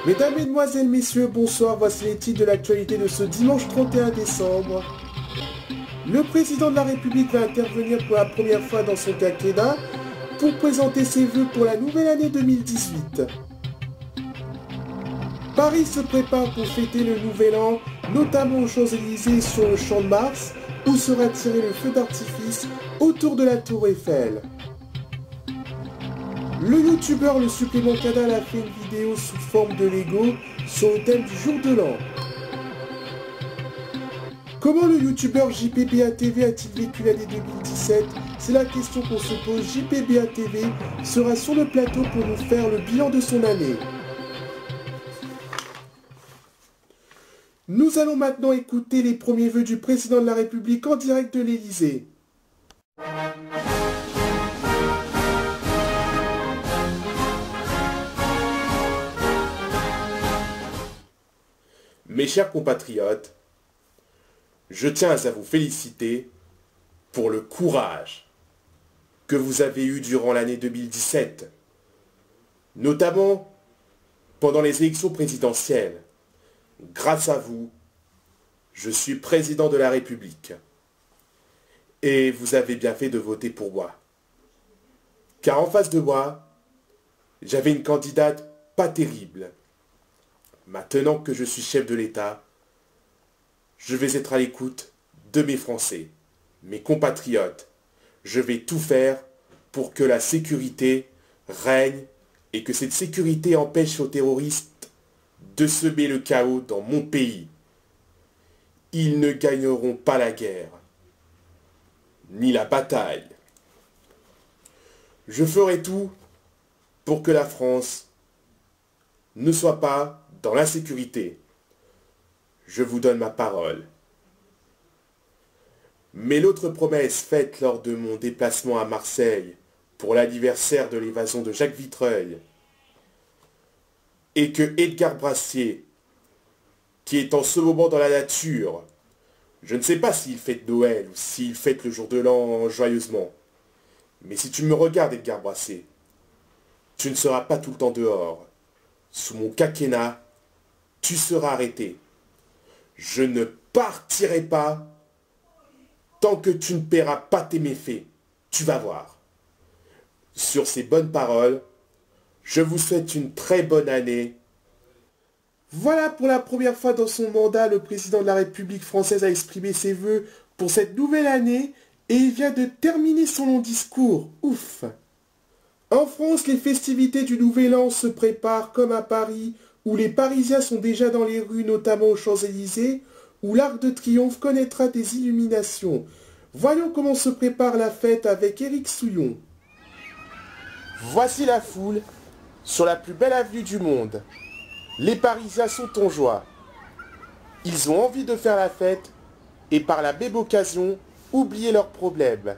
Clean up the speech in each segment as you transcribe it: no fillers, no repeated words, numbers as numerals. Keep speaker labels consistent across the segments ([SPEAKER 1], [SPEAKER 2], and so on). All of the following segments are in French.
[SPEAKER 1] Mesdames, Mesdemoiselles, Messieurs, bonsoir, voici les titres de l'actualité de ce dimanche 31 décembre. Le président de la République va intervenir pour la première fois dans son quinquennat pour présenter ses vœux pour la nouvelle année 2018. Paris se prépare pour fêter le nouvel an, notamment aux Champs-Élysées sur le Champ de Mars, où sera tiré le feu d'artifice autour de la Tour Eiffel. Le youtubeur Le Supplément Canal a fait une vidéo sous forme de Lego sur le thème du jour de l'an. Comment le youtubeur JPBA-TV a-t-il vécu l'année 2017? C'est la question qu'on se pose. JPBA-TV sera sur le plateau pour nous faire le bilan de son année. Nous allons maintenant écouter les premiers vœux du président de la République en direct de l'Élysée. Mes chers compatriotes, je tiens à vous féliciter pour le courage que vous avez eu durant l'année 2017, notamment pendant les élections présidentielles. Grâce à vous, je suis président de la République. Et vous avez bien fait de voter pour moi. Car en face de moi, j'avais une candidate pas terrible. Maintenant que je suis chef de l'État, je vais être à l'écoute de mes Français, mes compatriotes. Je vais tout faire pour que la sécurité règne et que cette sécurité empêche aux terroristes de semer le chaos dans mon pays. Ils ne gagneront pas la guerre, ni la bataille. Je ferai tout pour que la France ne soit pas dans l'insécurité. Je vous donne ma parole. Mais l'autre promesse faite lors de mon déplacement à Marseille pour l'anniversaire de l'évasion de Jacques Vitreuil est que Edgar Brassier, qui est en ce moment dans la nature, je ne sais pas s'il fête Noël ou s'il fête le jour de l'an joyeusement, mais si tu me regardes, Edgar Brassier, tu ne seras pas tout le temps dehors. Sous mon quinquennat, tu seras arrêté. Je ne partirai pas tant que tu ne paieras pas tes méfaits. Tu vas voir. Sur ces bonnes paroles, je vous souhaite une très bonne année. Voilà, pour la première fois dans son mandat, le président de la République française a exprimé ses vœux pour cette nouvelle année et il vient de terminer son long discours. Ouf! En France, les festivités du Nouvel An se préparent comme à Paris, où les Parisiens sont déjà dans les rues, notamment aux Champs-Élysées, où l'Arc de Triomphe connaîtra des illuminations. Voyons comment se prépare la fête avec Éric Souillon. Voici la foule sur la plus belle avenue du monde. Les Parisiens sont en joie. Ils ont envie de faire la fête et par la même occasion, oublier leurs problèmes.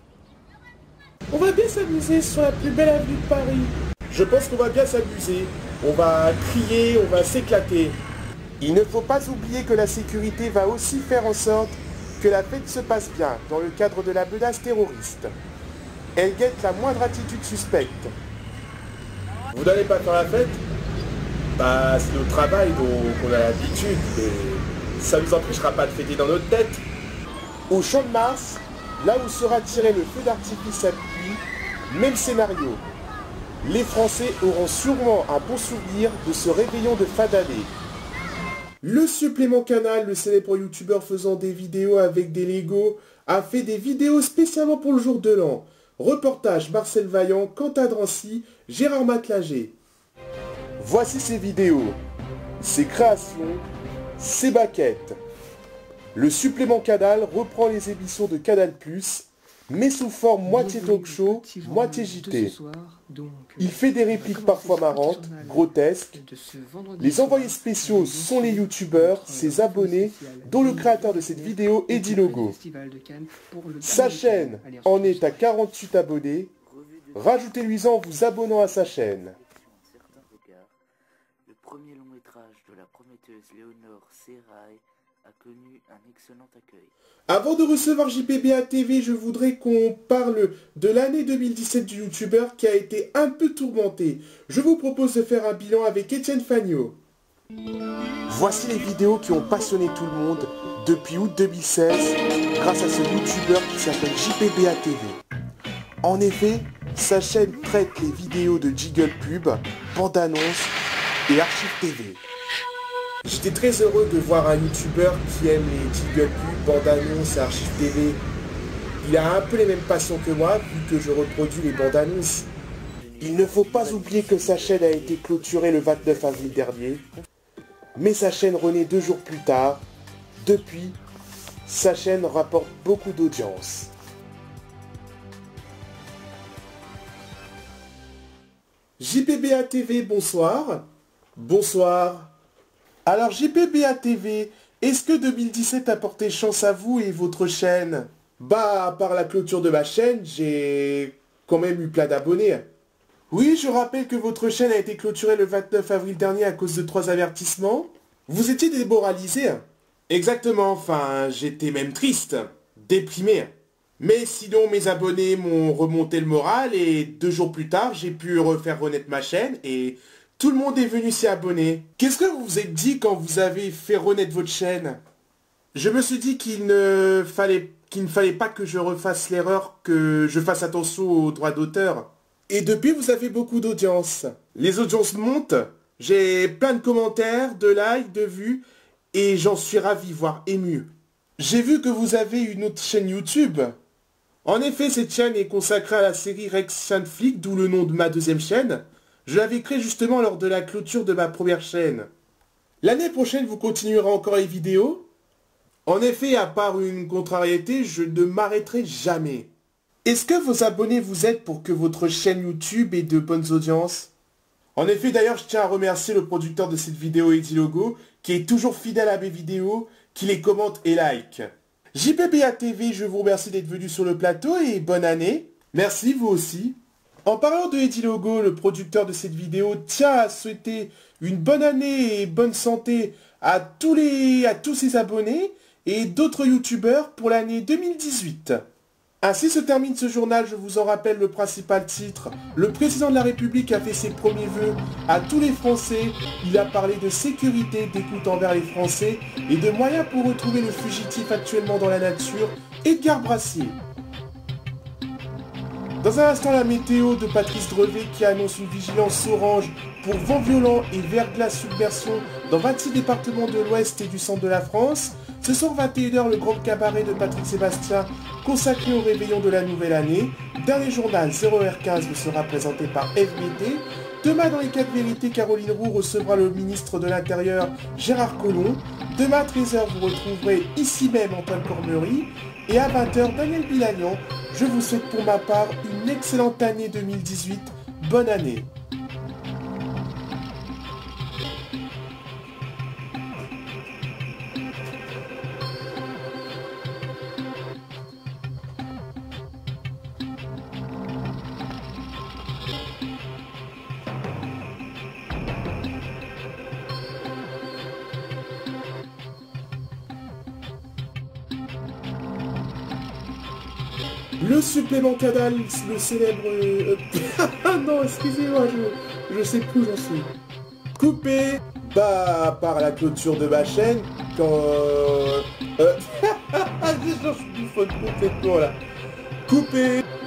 [SPEAKER 1] On va bien s'amuser sur la plus belle avenue de Paris. Je pense qu'on va bien s'amuser. On va crier, on va s'éclater. Il ne faut pas oublier que la sécurité va aussi faire en sorte que la fête se passe bien dans le cadre de la menace terroriste. Elle guette la moindre attitude suspecte. Vous n'allez pas faire la fête? Bah, c'est notre travail, donc on a l'habitude, mais ça ne nous empêchera pas de fêter dans notre tête. Au Champ de Mars, là où sera tiré le feu d'artifice à pluie, même scénario. Les Français auront sûrement un bon souvenir de ce réveillon de fin d'année. Le Supplément Canal, le célèbre youtubeur faisant des vidéos avec des Lego, a fait des vidéos spécialement pour le jour de l'an. Reportage Marcel Vaillant, Quentin Drancy, Gérard Matelager. Voici ses vidéos, ses créations, ses maquettes. Le Supplément Canal reprend les émissions de Canal+, mais sous forme moitié talk show, moitié JT. Il fait des répliques parfois marrantes, grotesques. Les envoyés spéciaux sont les youtubeurs, ses abonnés, dont le créateur de cette vidéo est Dilogo. Sa chaîne en est à 48 abonnés. Rajoutez-lui-en en vous abonnant à sa chaîne.
[SPEAKER 2] Le premier long métrage de la prometteuse Léonore Serrail a connu un excellent accueil.
[SPEAKER 1] Avant de recevoir JPBA TV, je voudrais qu'on parle de l'année 2017 du youtubeur qui a été un peu tourmenté. Je vous propose de faire un bilan avec Étienne Fagneaux. Voici les vidéos qui ont passionné tout le monde depuis août 2016 grâce à ce youtubeur qui s'appelle JPBA TV. En effet, sa chaîne traite les vidéos de Jiggle Pub, bande annonce et archive TV. J'étais très heureux de voir un youtubeur qui aime les Jiggle Pub, bande annonce et archive TV. Il a un peu les mêmes passions que moi vu que je reproduis les bandes annonces. Il ne faut pas oublier que sa chaîne a été clôturée le 29 avril dernier. Mais sa chaîne renaît 2 jours plus tard. Depuis, sa chaîne rapporte beaucoup d'audience. JPBA TV, bonsoir. Bonsoir. Alors JPBA TV, est-ce que 2017 a porté chance à vous et votre chaîne? Bah, par la clôture de ma chaîne, j'ai quand même eu plein d'abonnés. Oui, je rappelle que votre chaîne a été clôturée le 29 avril dernier à cause de 3 avertissements. Vous étiez démoralisé. Exactement, enfin, j'étais même triste, déprimé. Mais sinon, mes abonnés m'ont remonté le moral et 2 jours plus tard, j'ai pu refaire renaître ma chaîne et tout le monde est venu s'y abonner. Qu'est-ce que vous vous êtes dit quand vous avez fait renaître votre chaîne? Je me suis dit qu'il ne fallait pas que je refasse l'erreur, que je fasse attention aux droits d'auteur. Et depuis, vous avez beaucoup d'audience. Les audiences montent, j'ai plein de commentaires, de likes, de vues, et j'en suis ravi, voire ému. J'ai vu que vous avez une autre chaîne YouTube. En effet, cette chaîne est consacrée à la série Rex Flick, d'où le nom de ma deuxième chaîne. Je l'avais créée justement lors de la clôture de ma première chaîne. L'année prochaine, vous continuerez encore les vidéos. En effet, à part une contrariété, je ne m'arrêterai jamais. Est-ce que vos abonnés vous aident pour que votre chaîne YouTube ait de bonnes audiences? En effet, d'ailleurs, je tiens à remercier le producteur de cette vidéo, Eddie Logo, qui est toujours fidèle à mes vidéos, qui les commente et like. JPBA TV, je vous remercie d'être venu sur le plateau et bonne année. Merci, vous aussi. En parlant de Eddie Logo, le producteur de cette vidéo, tient à souhaiter une bonne année et bonne santé à tous ses abonnés et d'autres youtubeurs pour l'année 2018. Ainsi se termine ce journal, je vous en rappelle le principal titre. Le président de la République a fait ses premiers vœux à tous les Français. Il a parlé de sécurité, d'écoute envers les Français et de moyens pour retrouver le fugitif actuellement dans la nature, Edgar Brassier. Dans un instant, la météo de Patrice Drevet qui annonce une vigilance orange pour vent violent et verglas submersion dans 26 départements de l'ouest et du centre de la France. Ce soir 21h, le grand cabaret de Patrick Sébastien consacré au réveillon de la nouvelle année. Dernier journal 0h15 vous sera présenté par FBT. Demain dans les 4 vérités, Caroline Roux recevra le ministre de l'Intérieur Gérard Collomb. Demain à 13h, vous retrouverez ici même Antoine Cormery. Et à 20h, Daniel Bilagnan. Je vous souhaite pour ma part une excellente année 2018. Bonne année. Le supplément Cadal, le célèbre... non, excusez-moi, je sais plus où j'en suis. Coupé, bah, par la clôture de ma chaîne, quand... je suis du faute complètement, là. Coupé